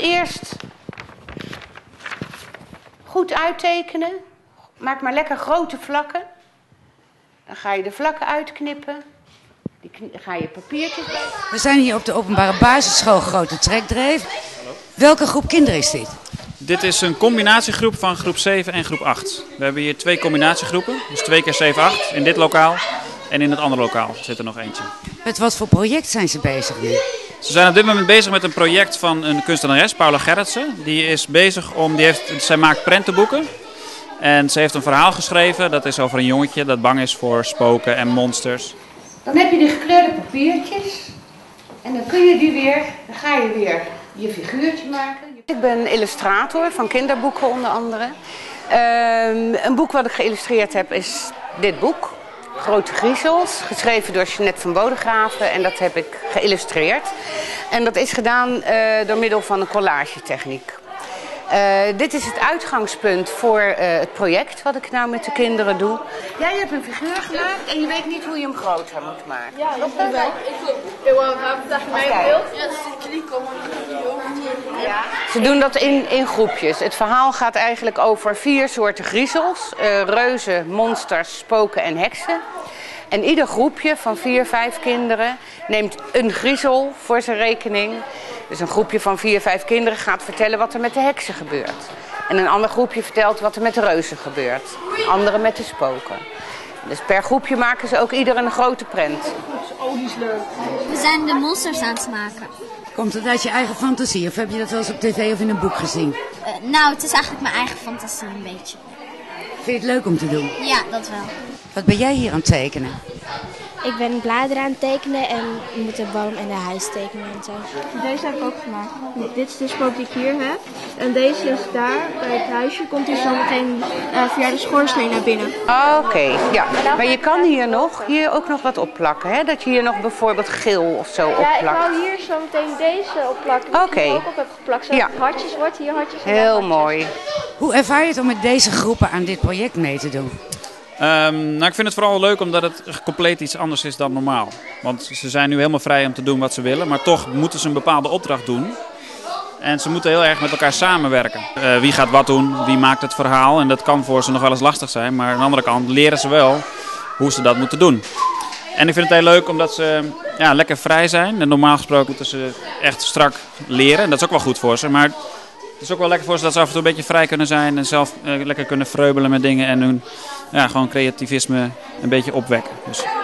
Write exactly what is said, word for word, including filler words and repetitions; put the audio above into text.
eerst goed uittekenen. Maak maar lekker grote vlakken. Dan ga je de vlakken uitknippen. Die ga je papiertjes bij. We zijn hier op de openbare basisschool Grote Trekdreef. Welke groep kinderen is dit? Dit is een combinatiegroep van groep zeven en groep acht. We hebben hier twee combinatiegroepen, dus twee keer zeven, acht in dit lokaal. En in het andere lokaal zit er nog eentje. Met wat voor project zijn ze bezig nu? Ze zijn op dit moment bezig met een project van een kunstenares, Paula Gerritsen. Die is bezig om, die heeft, zij maakt prentenboeken. En ze heeft een verhaal geschreven, dat is over een jongetje dat bang is voor spoken en monsters. Dan heb je die gekleurde papiertjes. En dan kun je die weer, dan ga je weer je figuurtje maken. Ik ben illustrator van kinderboeken onder andere. Uh, een boek wat ik geïllustreerd heb is dit boek. Grote Griezels, geschreven door Jeanette van Bodegraven en dat heb ik geïllustreerd. En dat is gedaan uh, door middel van een collagetechniek. Uh, dit is het uitgangspunt voor uh, het project wat ik nou met de kinderen doe. Jij hebt een figuur gemaakt en je weet niet hoe je hem groter moet maken. Ja, klopt dat wel. Ik wil dat je mij beeld. Ja, dat is klikken. Ja. Ze doen dat in, in groepjes. Het verhaal gaat eigenlijk over vier soorten griezels. Uh, reuzen, monsters, spoken en heksen. En ieder groepje van vier, vijf kinderen neemt een griezel voor zijn rekening. Dus een groepje van vier, vijf kinderen gaat vertellen wat er met de heksen gebeurt. En een ander groepje vertelt wat er met de reuzen gebeurt. Anderen met de spoken. Dus per groepje maken ze ook ieder een grote prent. Oh, die is leuk. We zijn de monsters aan het maken. Komt het uit je eigen fantasie of heb je dat wel eens op tv of in een boek gezien? Uh, nou, het is eigenlijk mijn eigen fantasie een beetje. Vind je het leuk om te doen? Ja, dat wel. Wat ben jij hier aan het tekenen? Ik ben bladeren aan het tekenen en je moet de boom en de huis tekenen en zo. Deze heb ik ook gemaakt. Dit is de spook die ik hier heb. En deze is daar, bij het huisje, komt hij zo meteen uh, via de schoorsteen naar binnen. Oké, okay, ja. Maar je kan hier nog, hier ook nog wat opplakken, hè? Dat je hier nog bijvoorbeeld geel of zo opplakt. Ja, ik wou hier zo meteen deze opplakken. Die okay. ik ook op heb geplakt. Zodat ja. het hartjes wordt, hier hartjes en heel hartjes. mooi. Hoe ervaar je het om met deze groepen aan dit project mee te doen? Um, nou, ik vind het vooral leuk omdat het compleet iets anders is dan normaal. Want ze zijn nu helemaal vrij om te doen wat ze willen, maar toch moeten ze een bepaalde opdracht doen. En ze moeten heel erg met elkaar samenwerken. Uh, wie gaat wat doen, wie maakt het verhaal. En dat kan voor ze nog wel eens lastig zijn, maar aan de andere kant leren ze wel hoe ze dat moeten doen. En ik vind het heel leuk omdat ze ja, lekker vrij zijn. En normaal gesproken moeten ze echt strak leren. En dat is ook wel goed voor ze. Maar het is ook wel lekker voor ze dat ze af en toe een beetje vrij kunnen zijn. En zelf uh, lekker kunnen vreubelen met dingen. En hun ja, gewoon creativisme een beetje opwekken. Dus.